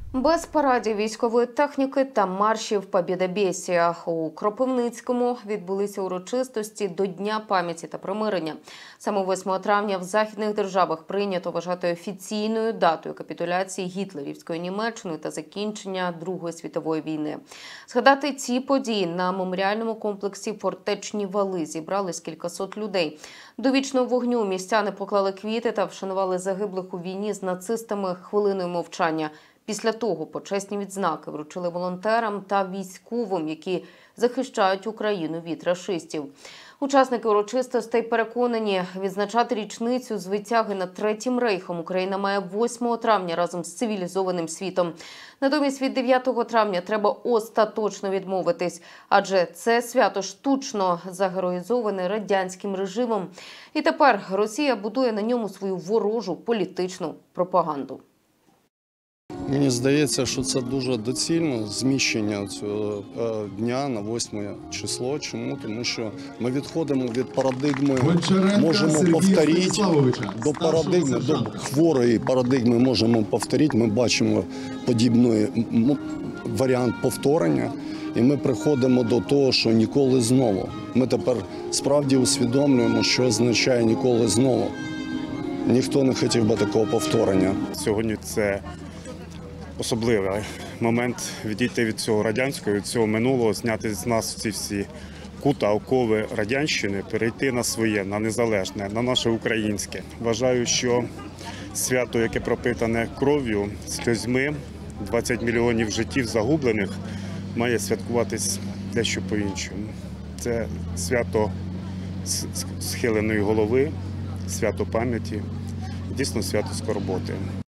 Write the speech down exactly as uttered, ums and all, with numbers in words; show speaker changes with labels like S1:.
S1: Без парадів військової техніки та маршів Побєдобєсія у Кропивницькому відбулися урочистості до Дня пам'яті та примирення. Саме восьмого травня в західних державах прийнято вважати офіційною датою капітуляції гітлерівської Німеччини та закінчення Другої світової війни. Згадати ці події на меморіальному комплексі «Фортечні вали» зібрались кількасот людей. До вічного вогню містяни поклали квіти та вшанували загиблих у війні з нацистами хвилиною мовчання. Після того почесні відзнаки вручили волонтерам та військовим, які захищають Україну від рашистів. Учасники урочистостей переконані, відзначати річницю звитяги над Третім рейхом Україна має восьмого травня разом з цивілізованим світом. Натомість від дев'ятого травня треба остаточно відмовитись, адже це свято штучно загероїзоване радянським режимом. І тепер Росія будує на ньому свою ворожу політичну пропаганду.
S2: Мені здається, що це дуже доцільно, зміщення цього дня на восьме число. Чому? Тому що ми відходимо від парадигми, можемо повторити, до парадигми, до хворої парадигми можемо повторити. Ми бачимо подібний варіант повторення, і ми приходимо до того, що ніколи знову. Ми тепер справді усвідомлюємо, що означає ніколи знову. Ніхто не хотів би такого повторення.
S3: Сьогодні це особливий момент відійти від цього радянського, від цього минулого, зняти з нас ці всі кута, окови радянщини, перейти на своє, на незалежне, на наше українське. Вважаю, що свято, яке пропитане кров'ю, сльозьми, двадцять мільйонів життів загублених, має святкуватись дещо по-іншому. Це свято схиленої голови, свято пам'яті, дійсно свято скорботи.